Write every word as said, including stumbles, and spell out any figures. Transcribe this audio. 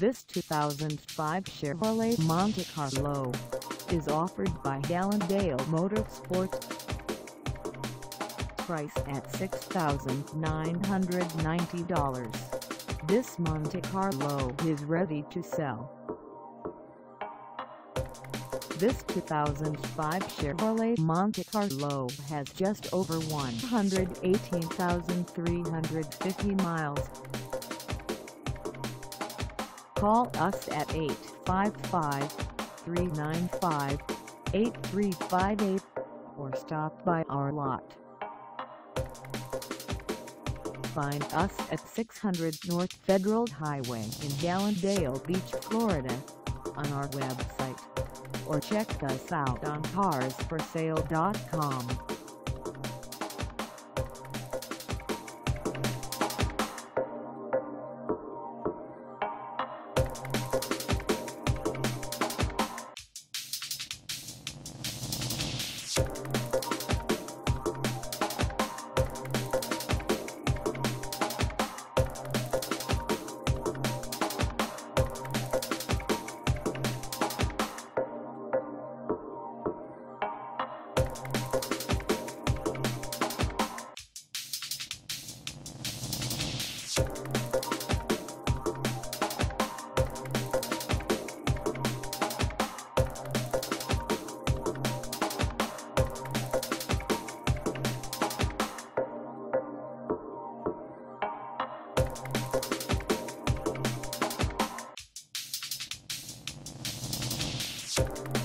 This two thousand five Chevrolet Monte Carlo is offered by Allendale Motorsports. Price at six thousand nine hundred ninety dollars. This Monte Carlo is ready to sell. This two thousand five Chevrolet Monte Carlo has just over one hundred eighteen thousand three hundred fifty miles. Call us at eight five five, three nine five, eight three five eight or stop by our lot. Find us at six hundred North Federal Highway in Allendale Beach, Florida, on our website, or check us out on cars for sale dot com. You